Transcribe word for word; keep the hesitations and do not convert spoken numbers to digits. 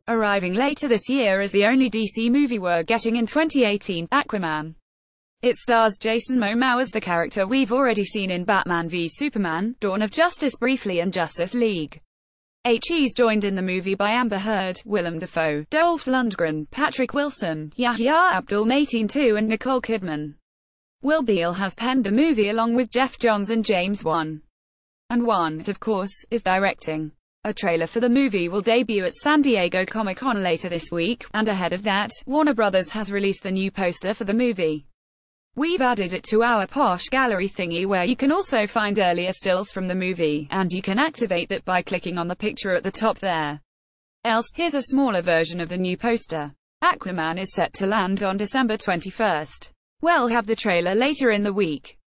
arriving later this year as the only D C movie we're getting in twenty eighteen, Aquaman. It stars Jason Momoa as the character we've already seen in Batman v Superman, Dawn of Justice briefly, and Justice League. He's joined in the movie by Amber Heard, Willem Dafoe, Dolph Lundgren, Patrick Wilson, Yahya Abdul-Mateen the second and Nicole Kidman. Will Beall has penned the movie along with Jeff Johns and James Wan. And Wan, of course, is directing. A trailer for the movie will debut at San Diego Comic-Con later this week, and ahead of that, Warner Brothers has released the new poster for the movie. We've added it to our Posh Gallery thingy where you can also find earlier stills from the movie, and you can activate that by clicking on the picture at the top there. Else, here's a smaller version of the new poster. Aquaman is set to land on December twenty-first. We'll have the trailer later in the week.